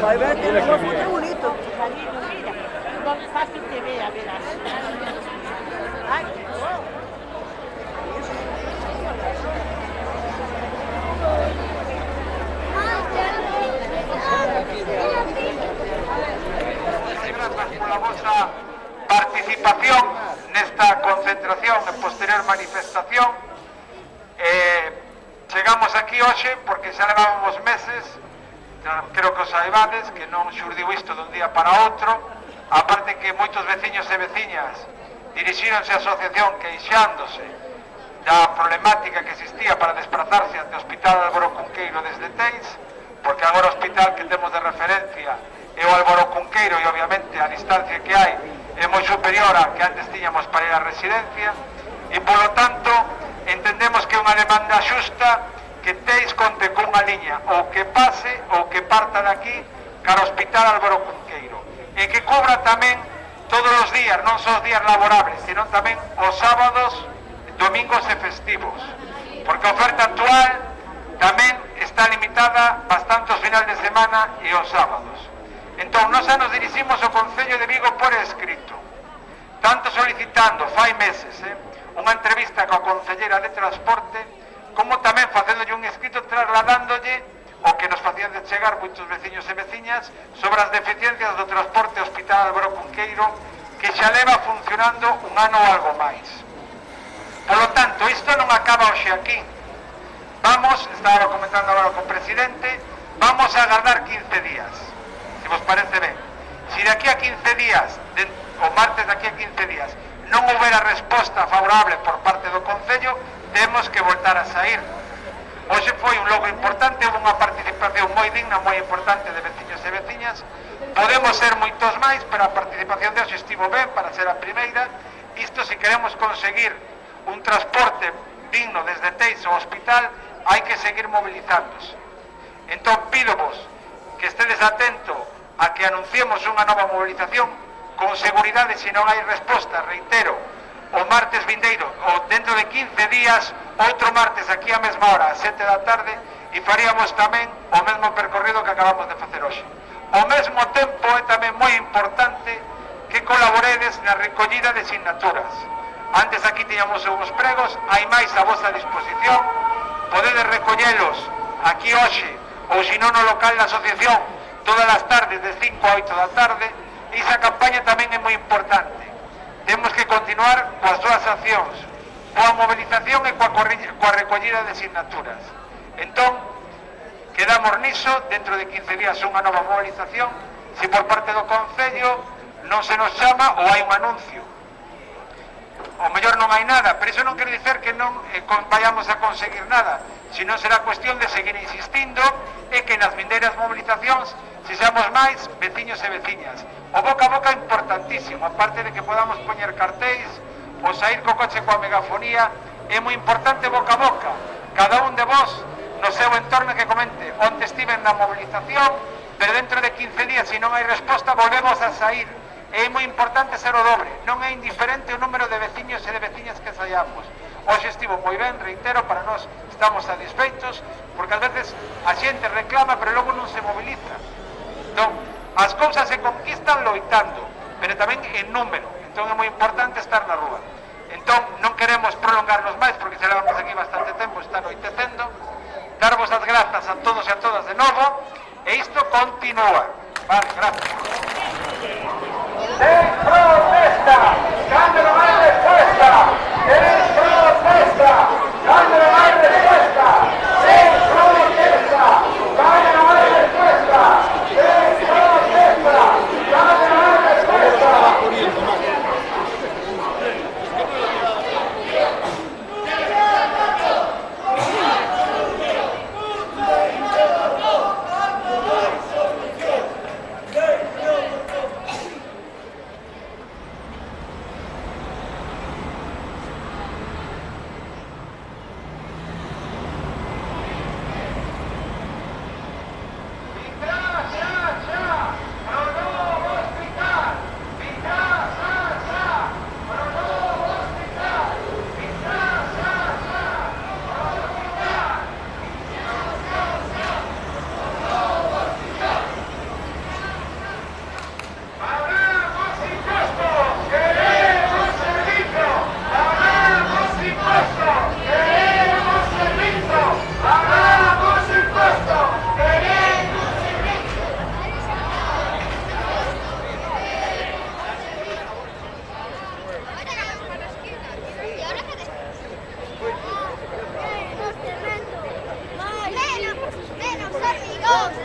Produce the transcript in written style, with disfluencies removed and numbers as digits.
Vai ver que no foto bonito. Mira, no fácil te vea, verás. Ay, qué bueno. Grazas pola vosa participación nesta concentración e posterior manifestación. Chegamos aquí hoxe porque xa levábamos meses, creo que os saibades, que non xurdiu isto dun día para outro, aparte que moitos veciños e veciñas dirixíronse á asociación queixándose da problemática que existía para desplazarse ante o Hospital Álvaro Cunqueiro desde Teis, porque agora o hospital que temos de referencia é o Álvaro Cunqueiro e obviamente a distancia que hai é moi superior a que antes tiñamos para ir á residencia e polo tanto entendemos que é unha demanda xusta que Teis conte cunha liña ou que pase ou que parta daqui cara ao Hospital Álvaro Cunqueiro e que cubra tamén todos os días, non só os días laborables, sino tamén os sábados, domingos e festivos, porque a oferta actual tamén está limitada bastante os finales de semana e os sábados. Entón, nós xa nos diriximos ao Concello de Vigo por escrito, tanto solicitando, fai meses, unha entrevista coa Concellera de Transporte, como tamén facéndolle un escrito trasladándolle o que nos facían de chegar moitos veciños e veciñas sobre as deficiencias do transporte ao Hospital Álvaro Cunqueiro, que xa leva funcionando un ano ou algo máis. Por lo tanto, isto non acaba hoxe aquí. Vamos, estaba comentando agora co presidente, vamos a agardar 15 días, se vos parece ben. Se daqui a 15 días, o martes daqui a 15 días, non houbera resposta favorable por parte do Concello, temos que voltar a sair. Hoxe foi un logo importante, houve unha participación moi digna, moi importante de veciños e veciñas. Podemos ser moitos máis, pero a participación de hoxe estivo ben para ser a primeira. Isto, se queremos conseguir un transporte digno desde Teis ao hospital, hai que seguir movilizándose. Entón, pídovos que estedes atento a que anunciemos unha nova movilización con seguridade. Se non hai resposta, reitero, o martes vindeiro, ou dentro de 15 días, outro martes aquí á mesma hora, ás 7 da tarde, e faríamos tamén o mesmo percorrido que acabamos de facer hoxe. Ao mesmo tempo, é tamén moi importante que colaboredes na recollida de signaturas. Antes aquí tiñamos uns pregos, hai máis a vosa disposición, podedes recollelos aquí hoxe, ou se non no local da asociación, todas as tardes de 5 a 8 da tarde. E esa campaña tamén é moi importante. Temos que continuar coas súas accións, coa movilización e coa recollida de signaturas. Entón, quedamos niso, dentro de 15 días unha nova movilización. Se por parte do Concello non se nos chama ou hai un anuncio, o mellor non hai nada, pero iso non quere dicer que non vayamos a conseguir nada, senón será cuestión de seguir insistindo e que nas vindeiras movilizacións sexamos máis veciños e veciñas. O boca a boca é importantísimo, aparte de que podamos poñer cartéis ou sair co coche coa megafonía, é moi importante boca a boca. Cada un de vos no seu entorno que comente: onde estiven na movilización, pero dentro de 15 días, se non hai resposta, volvemos a sair. É moi importante ser o dobre, non é indiferente o número de veciños e de veciñas que saiamos. Hoxe estivo moi ben, reitero, para nós estamos satisfeitos, porque ás veces a xente reclama, pero logo non se moviliza. Entón, as cousas se conquistan loitando, pero tamén en número. Entón é moi importante estar na rúa. Entón, non queremos prolongarnos máis, porque se levamos aquí bastante tempo, está anoitecendo. Darvos as grazas a todos e a todas de novo, e isto continúa. Vale, gracias. ¡En protesta! ¡Cando non hai resposta! ¡En protesta! ¡Cando non hai resposta! ¡En protesta! ¡Cando non hai resposta! ¡En protesta! ¡Cando non hai resposta! 2,